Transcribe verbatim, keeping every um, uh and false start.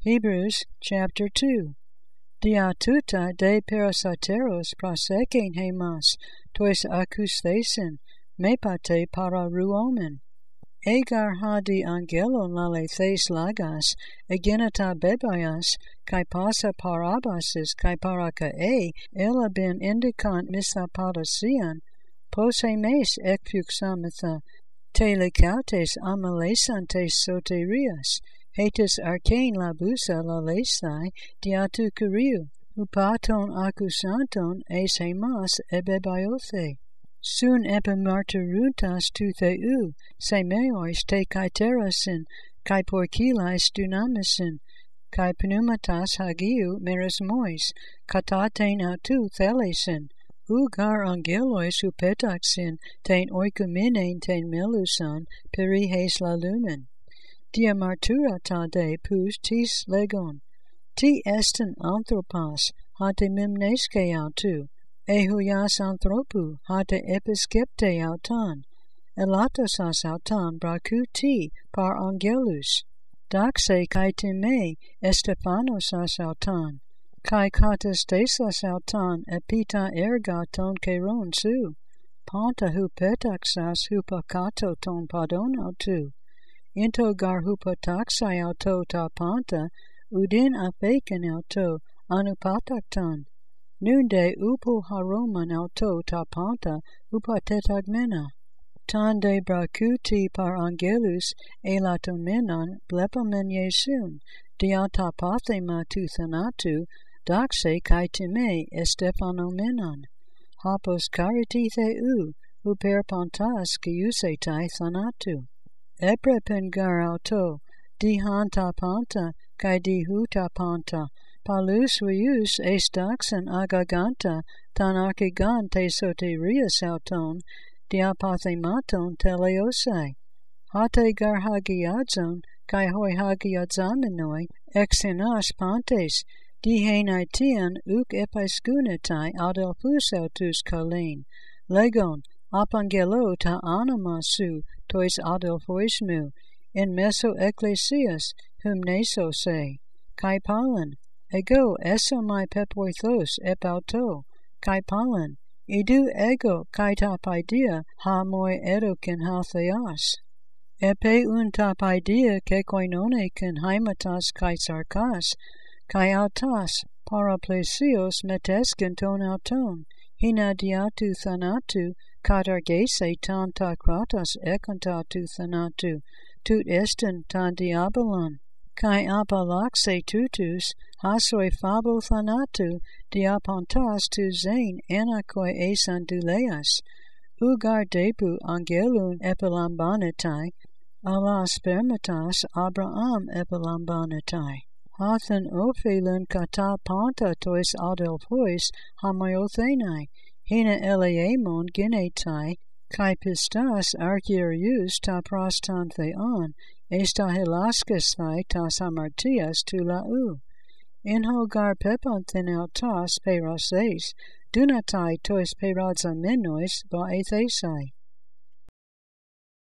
Hebrews chapter two. Dia tuta de parasateros proseken hemas, tois akusthesin, mepate para ruomen. Egar ha di angelon lale thes lagas, egenata bebayas, kai pasa parabasis, kai paraka e, ela ben indicant misapodasian, pos hemes ekfuxamitha, telecautes amalesantes soterias, hetis arcane labusa lalesai, diatu kuriu, upaton akusanton es hemas ebebayothe. Sun epimarteruntas tu theu, semeois te kaiterasin, kai porkilais dunamisin, kai pneumatas hagiu merismois, kataten autu thelesin, ugar angelois upetaxin, ten oikuminen ten melusan, perihes la lumen. Dia martura ta de pus tis legon, ti estin anthropos, hate mimneske autu, ehuyas anthropu, hate episkepte autan, elatosas autan braku ti par angelus, daxe kai time estefanosas autan, kai katestesas autan epita erga ton keron su, panta hupetaxas hupakato ton padon autu, into gar hupataxai auto ta panta, udin afeken auto anupataktan, nunde upu haroman auto ta panta upatetagmena. Tan de bracuti par angelus elatomenon blepamen Yesun, diata pathema tu thanatu, daxe kai time estefanomenon. Hapos kariti theu, uper pantas kiusetai thanatu. Eprepen gar auto, di hanta panta, kai di huta panta, palus vius es daxen agaganta, tan archigante soterias auton, diapathematon teleosai. Hate gar hagiadzon, kai hoi hagiadzamenoi, exenas pantes, dihenaitian uk episkunetai adelphus autus kalein, legon, apangelo ta anamasu, tois adelphoismu, in meso ecclesias, hum neso se, kai palan, ego eso mai pepoithos epauto, kai palan, idu ego kai tapaidia ha moi edokin ha theas. Epe un tapaidia ke koinone ken haimatas kai sarkas, kai autas paraplesios metesken ton auton, hina diatu thanatu, katargese tan ta kratas ekantatu thanatu, tut estin tan diabolon, kai apalaxe tutus, hasoi fabo thanatu, diapantas tu zain anakoi esan duleas, ugar depu angelun epilambanetai, ala spermatas Abraham epilambanetai. Hathan ophelun kata panta tois adelphois hamaothenai, hina eleemon ginetai, kai pistas archierius ta prostan theon, esta helaskas thai tas amartias tu lau. Inho gar pepanthen autas perases, dunatai tois perazamenois ba ethesai.